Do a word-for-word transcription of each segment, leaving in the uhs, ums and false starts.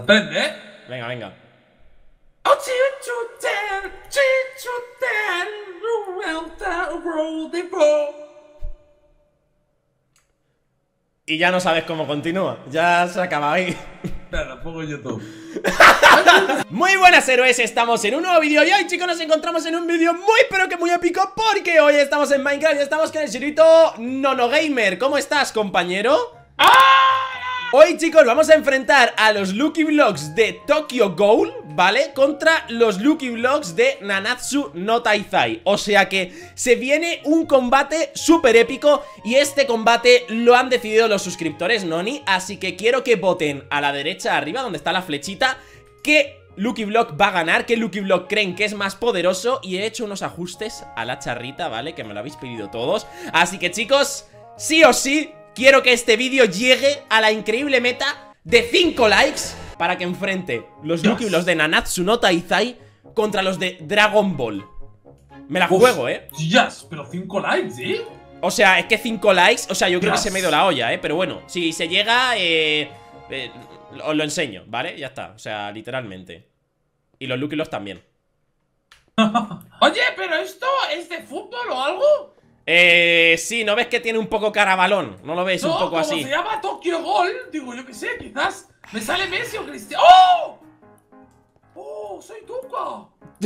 Aprende, ¿eh? Venga, venga. Y ya no sabes cómo continúa. Ya se acaba ahí. Espera, pongo YouTube. Muy buenas, héroes, estamos en un nuevo vídeo. Y hoy, chicos, nos encontramos en un vídeo muy pero que muy épico, porque hoy estamos en Minecraft y estamos con el señorito Nonogamer. ¿Cómo estás, compañero? Hoy, chicos, vamos a enfrentar a los Lucky Blocks de Tokyo Ghoul, ¿vale? Contra los Lucky Blocks de Nanatsu no Taizai. O sea que se viene un combate súper épico. Y este combate lo han decidido los suscriptores, Noni. Así que quiero que voten a la derecha arriba, donde está la flechita, qué Lucky Block va a ganar, qué Lucky Block creen que es más poderoso. Y he hecho unos ajustes a la charrita, ¿vale? Que me lo habéis pedido todos. Así que, chicos, sí o sí, quiero que este vídeo llegue a la increíble meta de cinco likes para que enfrente los Lucky Blocks de Nanatsu no Taizai contra los de Dragon Ball. Me la juego, ¿eh? Yes, pero cinco likes, ¿sí? O sea, es que cinco likes, o sea, yo creo Yes. que se me ha ido la olla, ¿eh? Pero bueno, si se llega, eh, eh, os lo enseño, ¿vale? Ya está, o sea, literalmente. Y los Lucky Blocks también. Oye, pero esto es de fútbol o algo. Eh, sí, ¿no ves que tiene un poco cara balón? ¿No lo ves No, un poco como así? se llama Tokyo Ghoul, digo, yo qué sé, quizás me sale Messi o Cristiano. ¡Oh! ¡Oh, soy Tuca!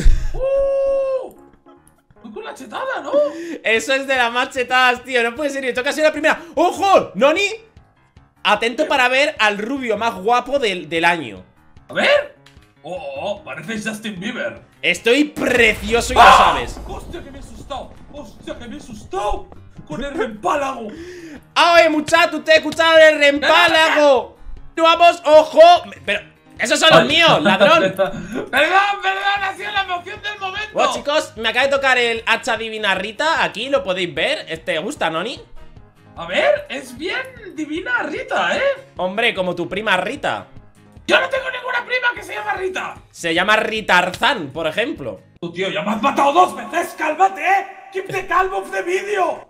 ¡Oh! Voy con la chetada, ¿no? Eso es de las más chetadas, tío, no puede ser, esto casi la primera. ¡Ojo! ¡Noni! Atento para ver al rubio más guapo del, del año. A ver. Oh, oh, oh, parece Justin Bieber. Estoy precioso y lo ¡Ah! sabes. ¡Hostia, que me he asustado! ¡Hostia, que me he asustado! ¡Con el rempálago! ¡Ay, muchacho! ¡Usted ha escuchado el rempálago! ¡Vamos, ojo! Pero, esos son los míos, ladrón. Perdón, perdón, ha sido la emoción del momento. Bueno, chicos, me acaba de tocar el hacha divina Rita. Aquí lo podéis ver. ¿Te gusta, Noni? A ver, es bien divina Rita, ¿eh? Hombre, como tu prima Rita. Yo no tengo ninguna prima que se llama Rita. Se llama Ritarzan, por ejemplo. Tu tío, ya me has matado dos veces, cálmate, ¿eh? Keep the calm of the video.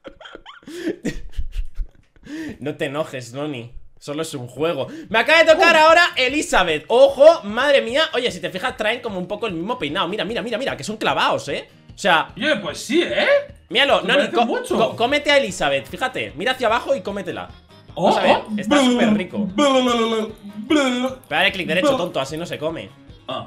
No te enojes, Noni. Solo es un juego. Me acaba de tocar uh. ahora Elizabeth. Ojo, madre mía. Oye, si te fijas, traen como un poco el mismo peinado. Mira, mira, mira, mira, que son clavados, ¿eh? O sea... Oye, pues sí, ¿eh? Míralo, Noni, co mucho. co cómete a Elizabeth. Fíjate, mira hacia abajo y cómetela. Oh, Vamos a ver, oh. está súper rico. Dale clic derecho, tonto, así no se come. Ah.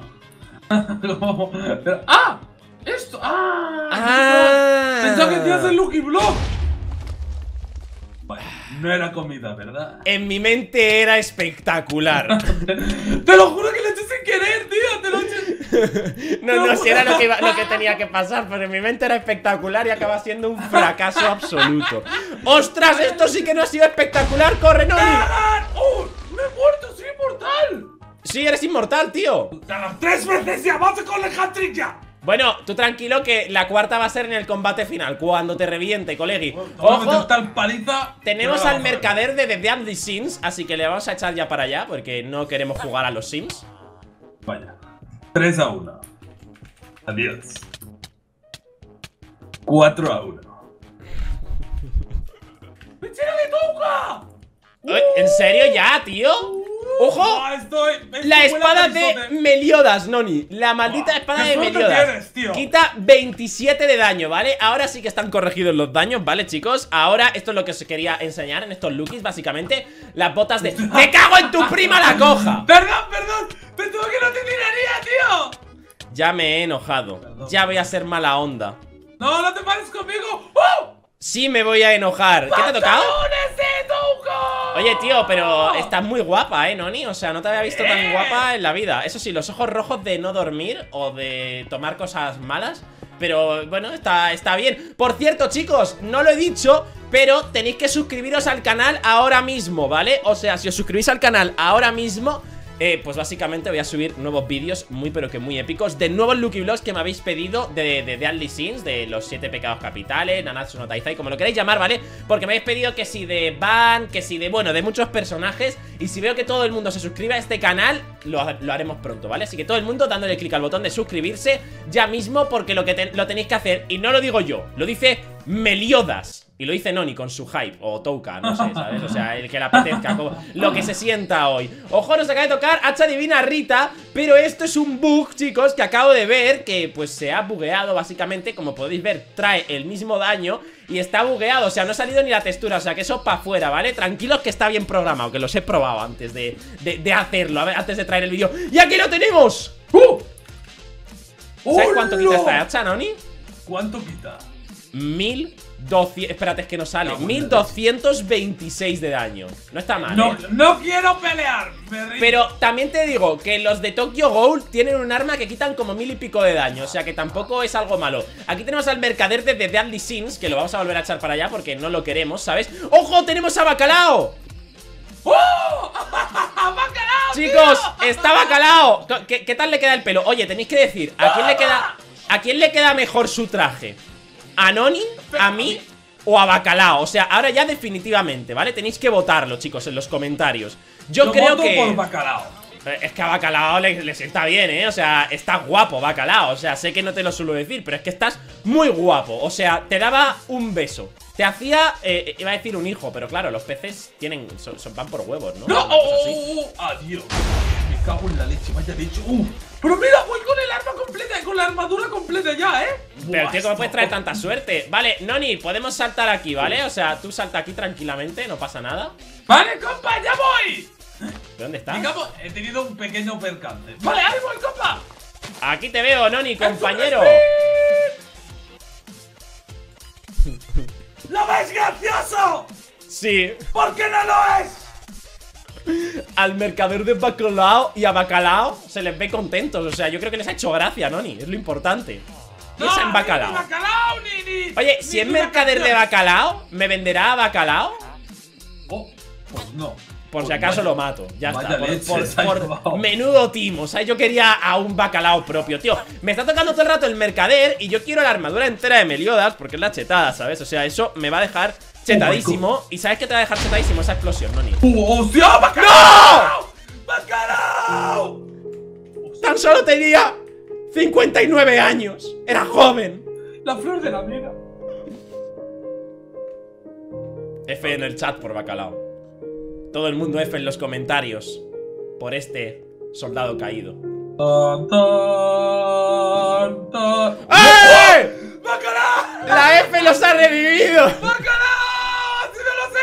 ¡Ah! ¡Esto! ¡Ah! ¡Ah! Pensaba que hacías el Lucky Block. Bueno, no era comida, ¿verdad? En mi mente era espectacular. Te lo juro que lo he hecho sin querer, tío. Te lo he hecho. No, no, si era lo que, iba, lo que tenía que pasar, pero en mi mente era espectacular y acaba siendo un fracaso absoluto. ¡Ostras! Esto sí que no ha sido espectacular. ¡Corre, Noni! ¡Oh! ¡Me he muerto! ¡Soy inmortal! Sí, eres inmortal, tío. ¡Tres veces ya! ¡Vamos con el hat-trick ya! Bueno, tú tranquilo que la cuarta va a ser en el combate final, cuando te reviente, colegui. Ojo, tal paliza. Tenemos al mercader de The Deadly Sims, así que le vamos a echar ya para allá, porque no queremos jugar a los Sims. Vaya, tres a uno. Adiós. cuatro a uno. ¡Me tira de toca! ¿En serio ya, tío? ¡Ojo! No, estoy, estoy la espada de Meliodas, Noni. La maldita oh, espada de Meliodas tienes, tío. Quita veintisiete de daño, ¿vale? Ahora sí que están corregidos los daños, ¿vale, chicos? Ahora esto es lo que os quería enseñar en estos lookies, básicamente. Las botas de... ¡Me cago en tu prima la coja! Perdón, perdón. Pensaba que no te tiraría, tío. Ya me he enojado. Perdón. Ya voy a ser mala onda. No, no te pares conmigo. ¡Oh! Sí me voy a enojar. ¿Qué te ha tocado? Oye, tío, pero estás muy guapa, ¿eh, Noni? O sea, no te había visto tan guapa en la vida. Eso sí, los ojos rojos de no dormir o de tomar cosas malas. Pero, bueno, está, está bien. Por cierto, chicos, no lo he dicho, pero tenéis que suscribiros al canal ahora mismo, ¿vale? O sea, si os suscribís al canal ahora mismo... Eh, pues básicamente voy a subir nuevos vídeos muy pero que muy épicos de nuevos Lucky Blocks que me habéis pedido de, de Deadly Sins, de los siete pecados capitales, Nanatsu no Taizai, como lo queréis llamar, ¿vale? Porque me habéis pedido que si de Ban, que si de, bueno, de muchos personajes. Y si veo que todo el mundo se suscribe a este canal, lo, lo haremos pronto, ¿vale? Así que todo el mundo dándole clic al botón de suscribirse ya mismo, porque lo que te, lo tenéis que hacer, y no lo digo yo, lo dice Meliodas. Y lo dice Noni con su hype, o Touka, no sé, ¿sabes? O sea, el que le apetezca, como lo que se sienta hoy. Ojo, nos acaba de tocar hacha divina Rita, pero esto es un bug, chicos, que acabo de ver, que pues se ha bugueado básicamente. Como podéis ver, trae el mismo daño y está bugueado, o sea, no ha salido ni la textura, o sea, que eso para afuera, ¿vale? Tranquilos que está bien programado, que los he probado antes de, de, de hacerlo, a ver, antes de traer el vídeo. ¡Y aquí lo tenemos! ¡Uh! ¿Sabes cuánto quita esta hacha, Noni? ¿Cuánto quita? Mil doscientos, espérate, es que no sale. No, mil doscientos veintiséis de daño. No está mal, No, ¿eh? no quiero pelear. Me rindo. Pero también te digo que los de Tokyo Ghoul tienen un arma que quitan como mil y pico de daño. O sea que tampoco es algo malo. Aquí tenemos al mercader de The Deadly Sins, que lo vamos a volver a echar para allá porque no lo queremos, ¿sabes? ¡Ojo! ¡Tenemos a Bacalao! ¡Oh! ¡Bacalao, Chicos, tío! está Bacalao. ¿Qué, ¿Qué tal le queda el pelo? Oye, tenéis que decir, ¿a quién le queda, a quién le queda mejor su traje? ¿A Noni? ¿A mí? ¿O a Bacalao? O sea, ahora ya definitivamente, ¿vale? Tenéis que votarlo, chicos, en los comentarios. Yo, Yo creo voto que... por Bacalao. Es que a Bacalao le, le sienta bien, ¿eh? O sea, está guapo Bacalao. O sea, sé que no te lo suelo decir, pero es que estás muy guapo. O sea, te daba un beso. Te hacía, eh, iba a decir un hijo, pero claro, los peces tienen, son, son van por huevos, ¿no? ¡No! Una cosa así. Oh, adiós. Me cago en la leche, vaya leche. Uh, pero mira, voy con el arma completa, con la armadura completa ya, ¿eh? Pero Buah, tío, ¿cómo esto- puedes traer tanta suerte? Vale, Noni, podemos saltar aquí, ¿vale? O sea, tú salta aquí tranquilamente, no pasa nada. Vale, compa, ya voy. ¿De dónde estás? Digamos, he tenido un pequeño percance. Vale, ahí voy, compa. Aquí te veo, Noni, compañero. ¿Lo ves gracioso? Sí, ¿Por qué no lo es? al mercader de Bacalao y a Bacalao se les ve contentos. O sea, yo creo que les ha hecho gracia, Noni, es lo importante. Piensa en Bacalao. Ni bacalao, ni, ni, Oye, ni si es tu mercader de vacación. Bacalao, ¿me venderá a Bacalao? Oh, pues no. Por si Pues acaso vaya- lo mato, ya vaya está, por, leche por- se ha por llevado. menudo timo. O sea, yo quería a un Bacalao propio, tío. Me está tocando todo el rato el mercader y yo quiero la armadura entera de Meliodas porque es la chetada, ¿sabes? O sea, eso me va a dejar chetadísimo. ¿Y sabes qué te va a dejar chetadísimo? Esa explosión, Noni. ¡Uh, hostia, bacalao! ¡Bacalao! Tan solo tenía cincuenta y nueve años. Era joven. La flor de la vida. F en el chat por Bacalao. Todo el mundo F en los comentarios por este soldado caído. Tan, tan, tan. ¡Eh! ¡Bacalao! ¡La F los ha revivido! ¡Bacalao! ¡Ha sido los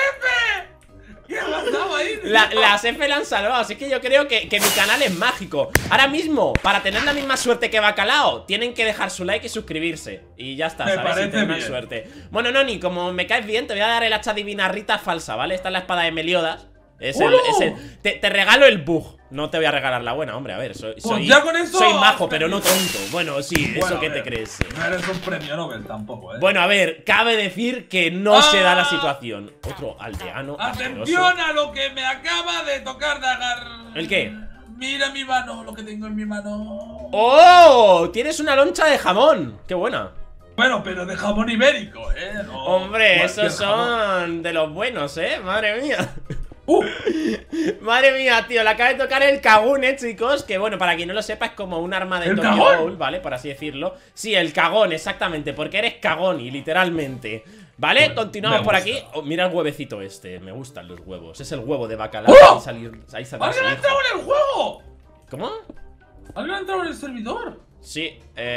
F! ¿Qué ha pasado ahí? La, las F la han salvado, así que yo creo que, que mi canal es mágico. Ahora mismo, para tener la misma suerte que Bacalao, tienen que dejar su like y suscribirse. Y ya está, Me ¿sabes? Y parece tener más bien. suerte. Bueno, Noni, como me caes bien, te voy a dar el hacha divina Rita falsa, ¿vale? Esta es la espada de Meliodas. Es el, ¡Hola! es el- te, te regalo el bug. No te voy a regalar la buena, hombre, a ver, soy, soy, ya con eso soy majo, has pero no tonto. Bueno, sí, Bueno, eso a que te ver, crees. No eres un premio Nobel tampoco, ¿eh? Bueno, a ver, cabe decir que no se da la ¡Ah! situación. Otro aldeano asqueroso. Atención a lo que me acaba de tocar de agarrar. ¿El qué? Mira mi mano, lo que tengo en mi mano. ¡Oh! Tienes una loncha de jamón. ¡Qué buena! Bueno, pero de jamón ibérico, ¿eh? No Hombre, cualquier esos jamón. son de los buenos, ¿eh? Madre mía. ¡Uh! Madre mía, tío, le acaba de tocar el cagún, ¿eh, chicos? Que bueno, para quien no lo sepa, es como un arma de ¿El Tokyo cagón? Ghoul, ¿vale? Por así decirlo. Sí, el cagón, exactamente, porque eres cagón y literalmente. ¿Vale? Bueno, continuamos me por gusta. aquí. Oh, mira el huevecito este, me gustan los huevos. Es el huevo de Bacalao. ¡Oh! Ahí salir, ahí saldrá ¡Alguien su ha hijo. entrado en el juego! ¿Cómo? ¿Alguien ha entrado en el servidor? Sí,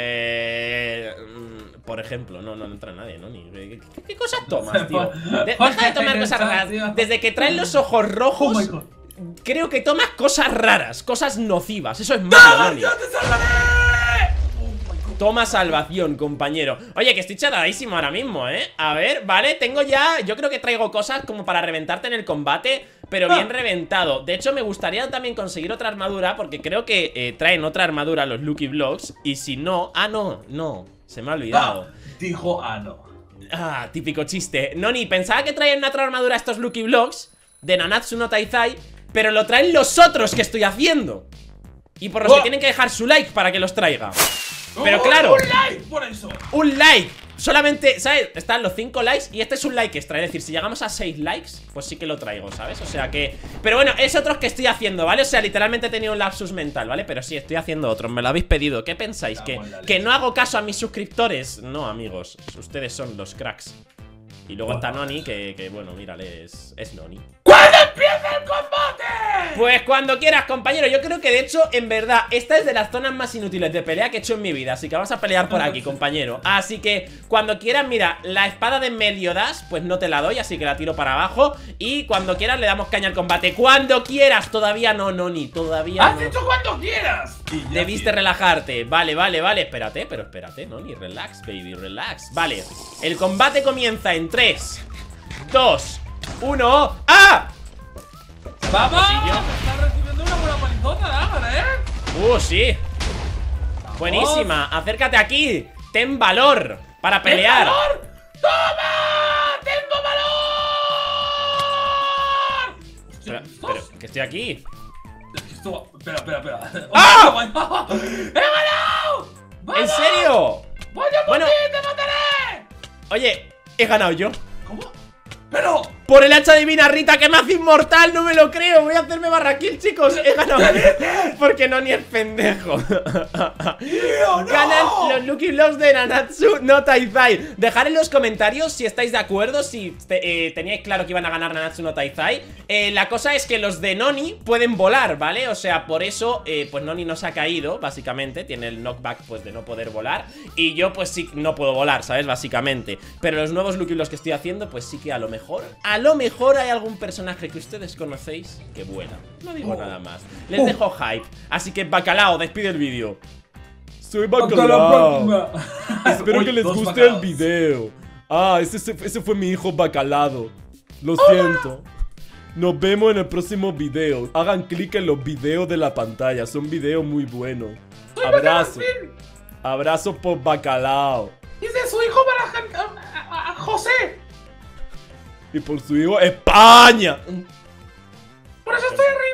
eh, mm, por ejemplo, no, no entra nadie, ¿no? Ni, ¿qué, qué- qué cosas tomas, tío? De- deja de tomar cosas raras. Desde que traen los ojos Oh my rojos, god. creo que tomas cosas raras, cosas nocivas. Eso es malo, ¡Toma, Noni. yo te salvaré! Oh my god. Toma salvación, compañero. Oye, que estoy chatadísimo ahora mismo, ¿eh? A ver, vale, tengo ya... Yo creo que traigo cosas como para reventarte en el combate, pero bien Ah. reventado. De hecho, me gustaría también conseguir otra armadura, porque creo que eh, traen otra armadura los Lucky Blocks. Y si no... Ah, no, no, se me ha olvidado. Ah, dijo ah, no. Ah, típico chiste. Noni, pensaba que traían otra armadura estos Lucky Blocks de Nanatsu no Taizai, pero lo traen los otros que estoy haciendo. Y por los Oh. que tienen que dejar su like para que los traiga. Pero ¡Oh, claro, ¡un like por eso! un like. Solamente, ¿sabes? Están los cinco likes y este es un like extra. Es decir, si llegamos a seis likes, pues sí que lo traigo, ¿sabes? O sea que... Pero bueno, es otros que estoy haciendo, ¿vale? O sea, literalmente he tenido un lapsus mental, ¿vale? Pero sí, estoy haciendo otros, me lo habéis pedido. ¿Qué pensáis? ¿Que, Cago en la que leche. no hago caso a mis suscriptores? No, amigos, ustedes son los cracks. Y luego está Noni, que, que bueno, mírale, es, es Noni. ¿Cuándo empieza el combate? Pues cuando quieras, compañero. Yo creo que de hecho, en verdad, esta es de las zonas más inútiles de pelea que he hecho en mi vida. Así que vamos a pelear por aquí, compañero. Así que cuando quieras, mira, la espada de Meliodas, pues no te la doy, así que la tiro para abajo. Y cuando quieras le damos caña al combate. Cuando quieras, todavía no, Noni, todavía Has no. dicho cuando quieras. Debiste relajarte. Vale, vale, vale, espérate, pero espérate, Noni, relax, baby, relax. Vale, el combate comienza en tres, dos, uno. ¡Ah! ¡Vamos! Pasillo. Estás recibiendo una buena palizota, Dagger, ¿eh? Uh, sí. Buenísima, acércate aquí. Ten valor para pelear. ¡Ten valor! ¡Toma! ¡Tengo valor! Pero, pero, que estoy aquí. Esto, espera, espera, espera. ¡Ah! ¡He ganado! ¡Vamos! ¿En serio? ¡Voy a por Bueno. ti, te mataré! Oye, he ganado yo. ¿Cómo? ¡Pero! Por el hacha divina Rita que me hace inmortal, no me lo creo. Voy a hacerme barra kill, chicos. He ganado. Porque no ni es pendejo. ¡Tío, no! Ganan los Lucky Blocks de Nanatsu no Taizai. Dejad en los comentarios si estáis de acuerdo, si te, eh, teníais claro que iban a ganar Nanatsu no Taizai. eh, La cosa es que los de Noni pueden volar, ¿vale? O sea, por eso, eh, pues Noni no se ha caído, básicamente. Tiene el knockback, pues, de no poder volar. Y yo, pues, sí, no puedo volar, ¿sabes? Básicamente. Pero los nuevos Lucky Blocks que estoy haciendo, pues sí que a lo mejor A lo mejor hay algún personaje que ustedes conocéis que vuela. No digo oh. nada más. Les oh. dejo hype. Así que, Bacalao, despide el vídeo. Soy Bacalao. Bacalao. Espero Uy, que les dos guste bacalaos. el video. Ah, ese, ese fue mi hijo Bacalado. Lo siento. Nos vemos en el próximo video. Hagan clic en los videos de la pantalla. Son videos muy buenos. Abrazo. Abrazo por Bacalao. Y de su hijo para a, a, a José. Y por su hijo España. Por eso estoy